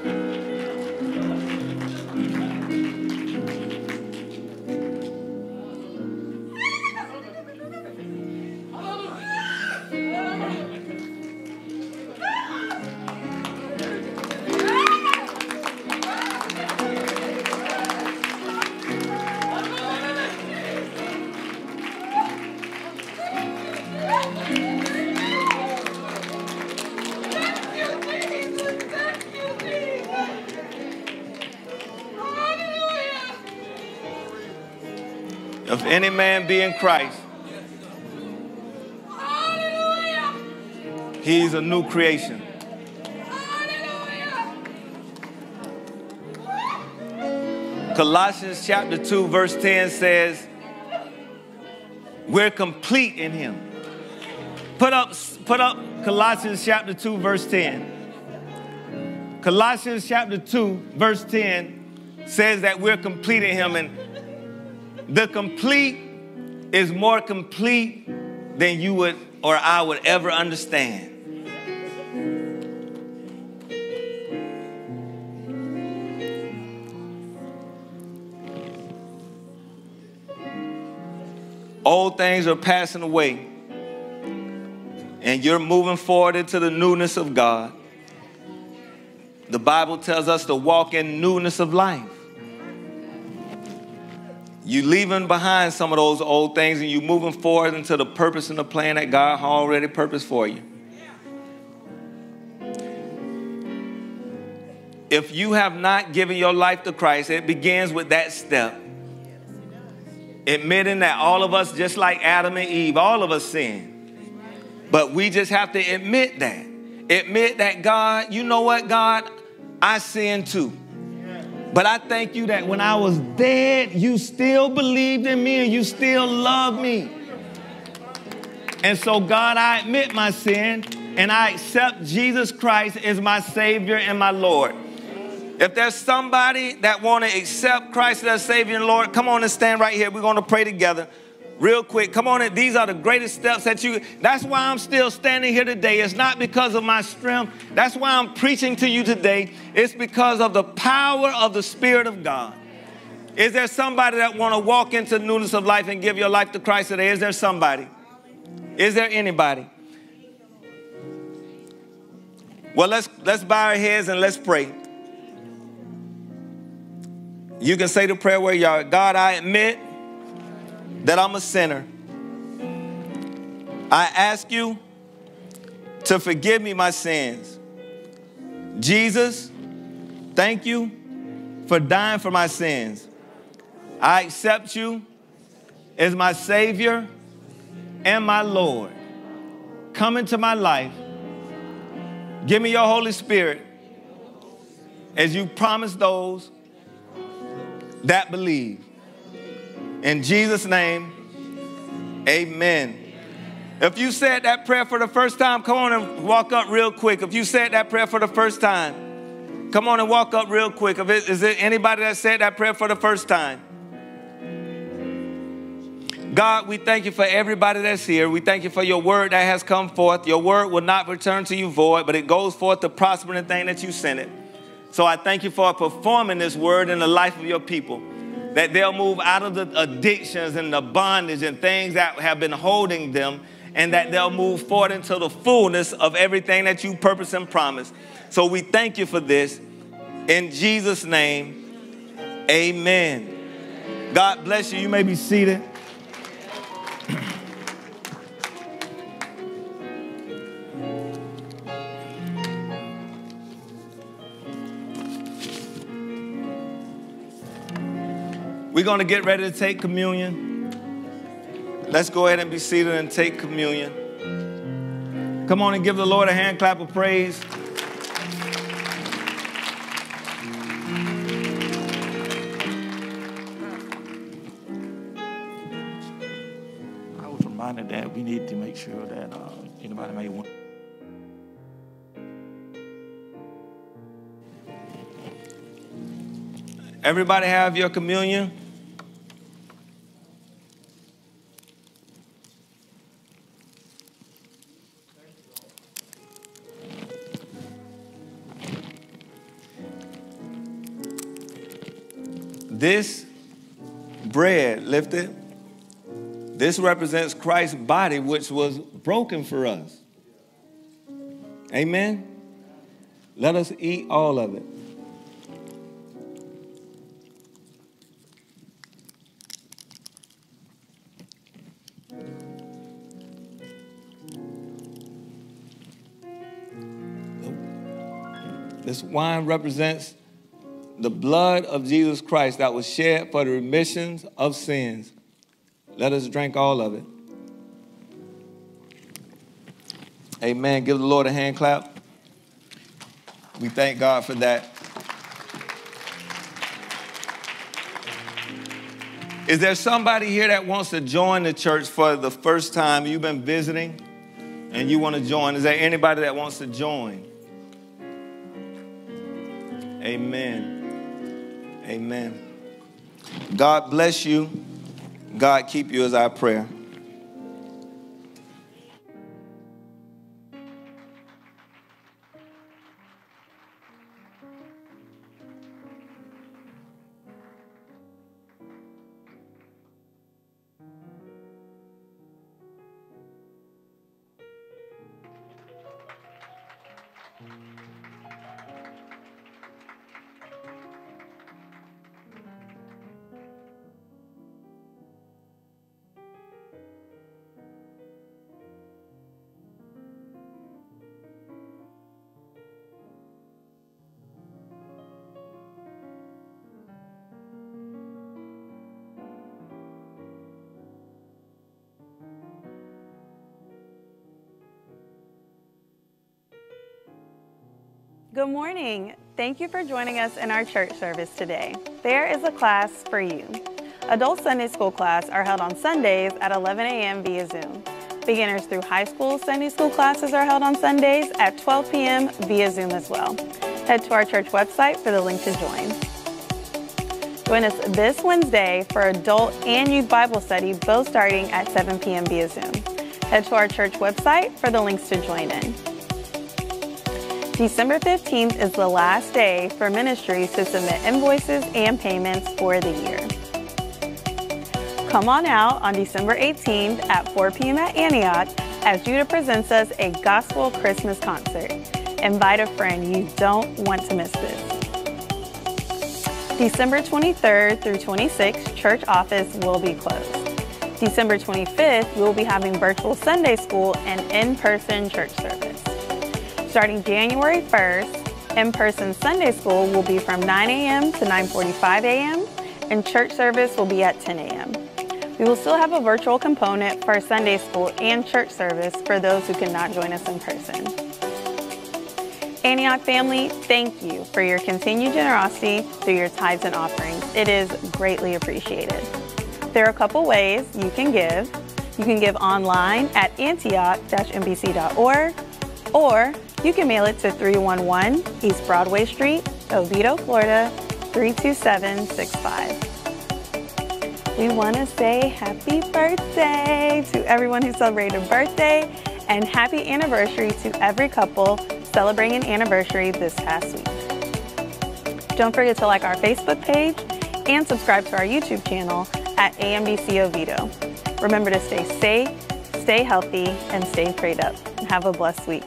If any man be in Christ, he's a new creation. Colossians chapter 2 verse 10 says, we're complete in him. Put up Colossians chapter 2 verse 10. Colossians chapter 2 verse 10 says that we're complete in him, and the complete is more complete than you would or I would ever understand. Old things are passing away, and you're moving forward into the newness of God. The Bible tells us to walk in newness of life. You leaving behind some of those old things, and you moving forward into the purpose and the plan that God already purposed for you. If you have not given your life to Christ, it begins with that step. Admitting that all of us, just like Adam and Eve, all of us sin. But we just have to admit that. Admit that, God, you know what, God? I sin too. But I thank you that when I was dead, you still believed in me and you still loved me. And so, God, I admit my sin and I accept Jesus Christ as my Savior and my Lord. If there's somebody that want to accept Christ as Savior and Lord, come on and stand right here. We're going to pray together real quick. Come on in. These are the greatest steps that that's why I'm still standing here today. It's not because of my strength. That's why I'm preaching to you today. It's because of the power of the Spirit of God. Is there somebody that want to walk into newness of life and give your life to Christ today? Is there somebody? Is there anybody? Well, let's bow our heads and let's pray. You can say the prayer where you are. God, I admit that I'm a sinner. I ask you to forgive me my sins. Jesus, thank you for dying for my sins. I accept you as my Savior and my Lord. Come into my life. Give me your Holy Spirit as you promised those that believe. In Jesus' name, amen. If you said that prayer for the first time, come on and walk up real quick. If you said that prayer for the first time, come on and walk up real quick. Is there anybody that said that prayer for the first time? God, we thank you for everybody that's here. We thank you for your word that has come forth. Your word will not return to you void, but it goes forth to prosper in the thing that you sent it. So I thank you for performing this word in the life of your people, that they'll move out of the addictions and the bondage and things that have been holding them, and that they'll move forward into the fullness of everything that you purpose and promise. So we thank you for this. In Jesus' name, amen. God bless you. You may be seated. We're going to get ready to take communion. Let's go ahead and be seated and take communion. Come on and give the Lord a hand clap of praise. I was reminded that we need to make sure that anybody may want. Everybody have your communion? this bread lifted, this represents Christ's body, which was broken for us. Amen? Let us eat all of it. This wine represents the blood of Jesus Christ that was shed for the remissions of sins. Let us drink all of it. Amen. Give the Lord a hand clap. We thank God for that. Is there somebody here that wants to join the church for the first time? You've been visiting and you want to join. Is there anybody that wants to join? Amen. Amen. God bless you. God keep you is our prayer. Good morning. Thank you for joining us in our church service today. There is a class for you. Adult Sunday School class are held on Sundays at 11 a.m. via Zoom. Beginners through high school Sunday School classes are held on Sundays at 12 p.m. via Zoom as well. Head to our church website for the link to join. Join us this Wednesday for adult and youth Bible study, both starting at 7 p.m. via Zoom. Head to our church website for the links to join in. December 15th is the last day for ministries to submit invoices and payments for the year. Come on out on December 18th at 4 p.m. at Antioch as Judah presents us a gospel Christmas concert. Invite a friend. You don't want to miss this. December 23rd through 26th, church office will be closed. December 25th, we will be having virtual Sunday school and in-person church service. Starting January 1st, in-person Sunday school will be from 9 a.m. to 9:45 a.m. and church service will be at 10 a.m. We will still have a virtual component for Sunday school and church service for those who cannot join us in person. Antioch family, thank you for your continued generosity through your tithes and offerings. It is greatly appreciated. There are a couple ways you can give. You can give online at antioch-mbc.org, or you can mail it to 311 East Broadway Street, Oviedo, Florida, 32765. We want to say happy birthday to everyone who celebrated a birthday and happy anniversary to every couple celebrating an anniversary this past week. Don't forget to like our Facebook page and subscribe to our YouTube channel at AMBC Oviedo. Remember to stay safe, stay healthy, and stay prayed up. Have a blessed week.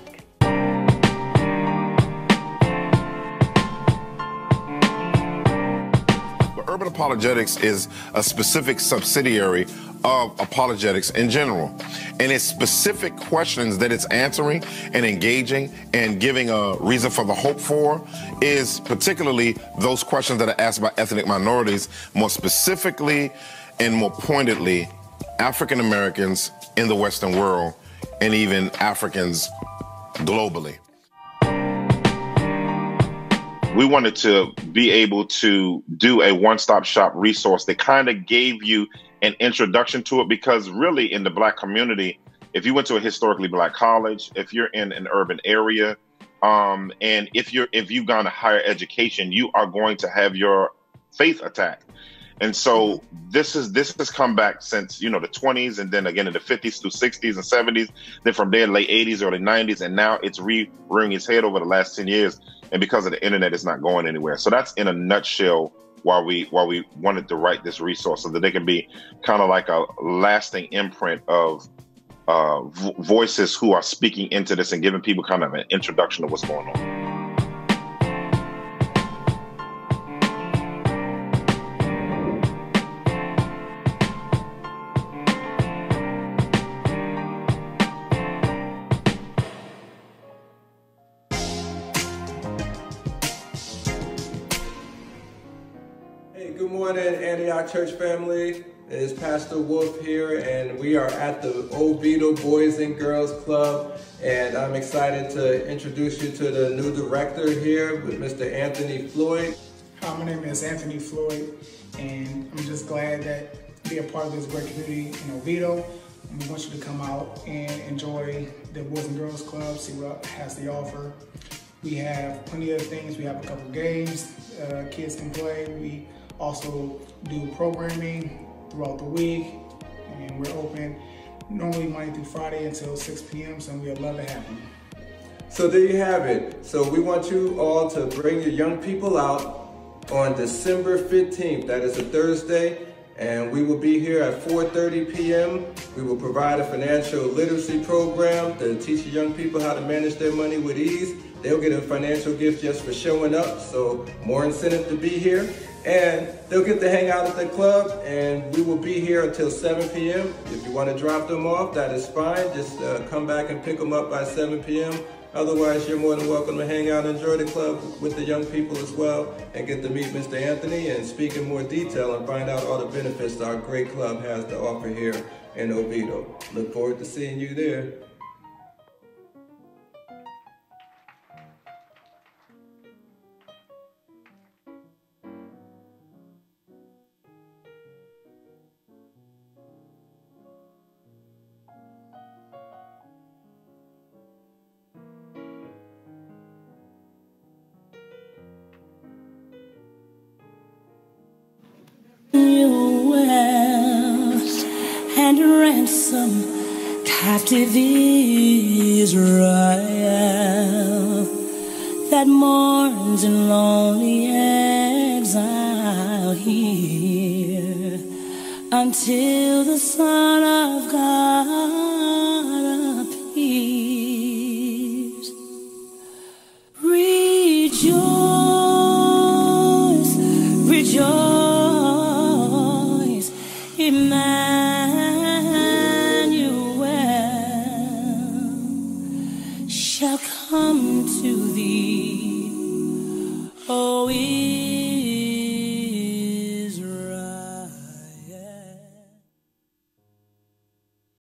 Urban apologetics is a specific subsidiary of apologetics in general. And it's specific questions that it's answering and engaging and giving a reason for the hope for is particularly those questions that are asked by ethnic minorities, more specifically and more pointedly, African Americans in the Western world and even Africans globally. We wanted to be able to do a one-stop shop resource that kind of gave you an introduction to it, because really in the Black community, if you went to a historically Black college, if you're in an urban area, and if you've gone to higher education, you are going to have your faith attacked. And so this has come back since, the 20s, and then again in the 50s through 60s and 70s, then from there late 80s, early 90s, and now it's rearing its head over the last 10 years. And because of the internet, it's not going anywhere. So that's in a nutshell why we wanted to write this resource, so that they can be kind of like a lasting imprint of voices who are speaking into this and giving people kind of an introduction to what's going on. Good morning, Antioch Church family. It's Pastor Wolf here, and we are at the Oviedo Boys and Girls Club, and I'm excited to introduce you to the new director here with Mr. Anthony Floyd. Hi, my name is Anthony Floyd, and I'm just glad that to be a part of this great community in Oviedo. And we want you to come out and enjoy the Boys and Girls Club, see what it has to offer. We have plenty of things. We have a couple games kids can play. We also do programming throughout the week, and we're open normally Monday through Friday until 6 p.m. So we'd love to have you. So there you have it. So we want you all to bring your young people out on December 15th. That is a Thursday, and we will be here at 4:30 p.m. We will provide a financial literacy program to teach the young people how to manage their money with ease. They'll get a financial gift just for showing up, so more incentive to be here. And they'll get to hang out at the club, and we will be here until 7 p.m. If you want to drop them off, that is fine. Just come back and pick them up by 7 p.m. Otherwise, you're more than welcome to hang out and enjoy the club with the young people as well, and get to meet Mr. Anthony and speak in more detail and find out all the benefits our great club has to offer here in Oviedo. Look forward to seeing you there. And ransom captive Israel that mourns in lonely exile here until the Son of God appears. Rejoice, rejoice, Emmanuel shall come to thee, O Israel.